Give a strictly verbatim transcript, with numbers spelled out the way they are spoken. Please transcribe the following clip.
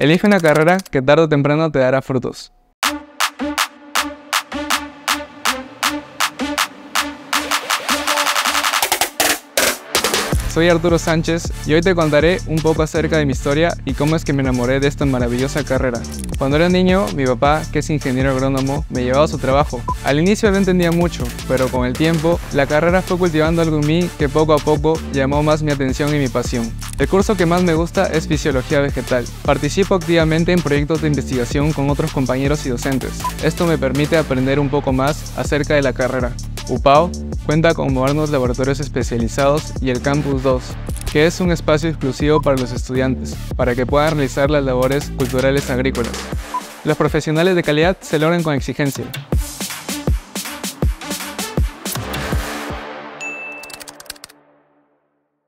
Elige una carrera que tarde o temprano te dará frutos. Soy Arturo Sánchez y hoy te contaré un poco acerca de mi historia y cómo es que me enamoré de esta maravillosa carrera. Cuando era niño, mi papá, que es ingeniero agrónomo, me llevaba a su trabajo. Al inicio no entendía mucho, pero con el tiempo, la carrera fue cultivando algo en mí que poco a poco llamó más mi atención y mi pasión. El curso que más me gusta es Fisiología Vegetal. Participo activamente en proyectos de investigación con otros compañeros y docentes. Esto me permite aprender un poco más acerca de la carrera. U P A O cuenta con modernos laboratorios especializados y el Campus dos, que es un espacio exclusivo para los estudiantes, para que puedan realizar las labores culturales agrícolas. Los profesionales de calidad se logran con exigencia,